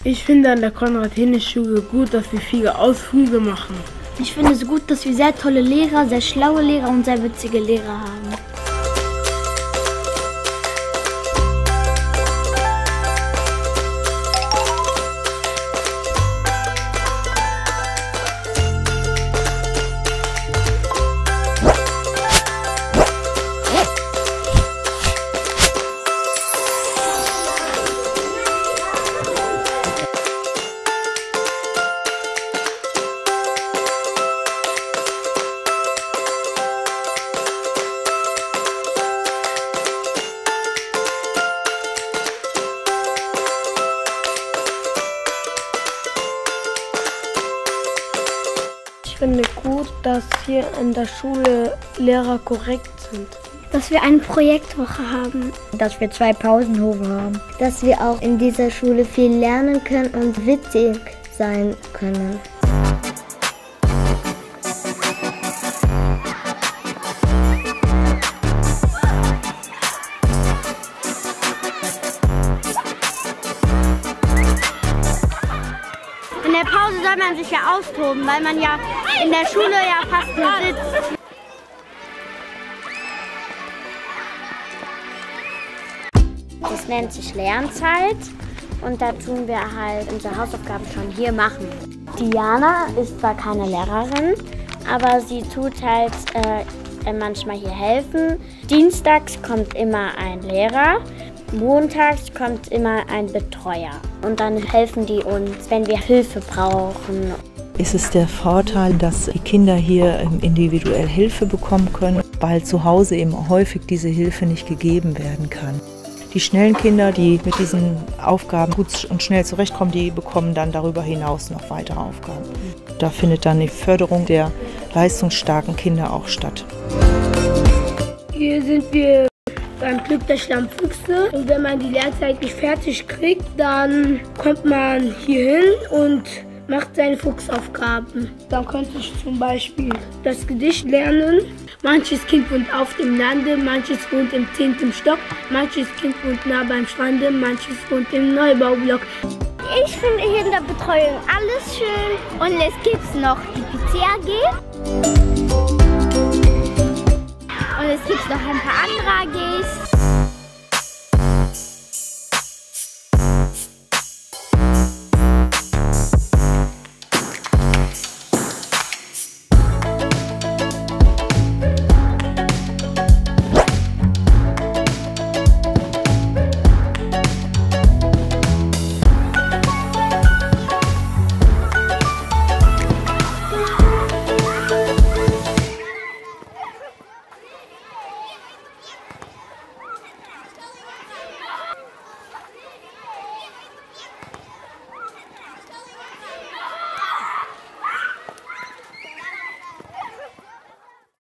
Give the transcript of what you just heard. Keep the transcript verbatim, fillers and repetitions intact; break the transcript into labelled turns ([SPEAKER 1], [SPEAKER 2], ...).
[SPEAKER 1] Ich finde an der Konrad-Hennig-Schule gut, dass wir viele Ausflüge machen.
[SPEAKER 2] Ich finde es gut, dass wir sehr tolle Lehrer, sehr schlaue Lehrer und sehr witzige Lehrer haben.
[SPEAKER 1] Ich finde gut, dass hier in der Schule Lehrer korrekt sind.
[SPEAKER 2] Dass wir eine Projektwoche haben.
[SPEAKER 3] Dass wir zwei Pausenhofe haben. Dass wir auch in dieser Schule viel lernen können und witzig sein können.
[SPEAKER 2] In der Pause soll man sich ja austoben, weil man ja in der Schule ja fast nur sitzt.
[SPEAKER 3] Das nennt sich Lernzeit und da tun wir halt unsere Hausaufgaben schon hier machen. Diana ist zwar keine Lehrerin, aber sie tut halt äh, manchmal hier helfen. Dienstags kommt immer ein Lehrer. Montags kommt immer ein Betreuer und dann helfen die uns, wenn wir Hilfe brauchen.
[SPEAKER 4] Es ist der Vorteil, dass die Kinder hier individuell Hilfe bekommen können, weil zu Hause eben häufig diese Hilfe nicht gegeben werden kann. Die schnellen Kinder, die mit diesen Aufgaben gut und schnell zurechtkommen, die bekommen dann darüber hinaus noch weitere Aufgaben. Da findet dann die Förderung der leistungsstarken Kinder auch statt.
[SPEAKER 1] Hier sind wir beim Club der Schlammfüchse und wenn man die Lehrzeit nicht fertig kriegt, dann kommt man hier hin und macht seine Fuchsaufgaben. Dann könnte ich zum Beispiel das Gedicht lernen. Manches Kind wohnt auf dem Lande, manches wohnt im zehnten Stock, manches Kind wohnt nah beim Strande, manches wohnt im Neubaublock.
[SPEAKER 2] Ich finde hier in der Betreuung alles schön und es gibt noch die P C A G. Und es gibt noch ein paar andere A Gs.